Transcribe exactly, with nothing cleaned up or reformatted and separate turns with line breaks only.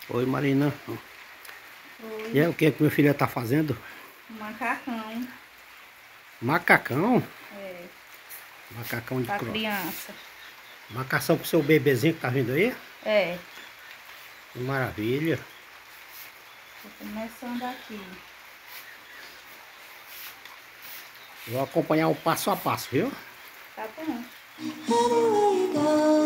Oi, Marina.
Oi,
E aí, o que é que minha filha tá fazendo?
um macacão,
Macacão?
é,
Macacão de
pra
crosta.
criança.
Macação pro seu bebezinho que tá vindo aí?
É,
Que maravilha.
tô começando aqui.
Vou acompanhar o passo a passo, viu?
Tá bom.
Anywhere you go.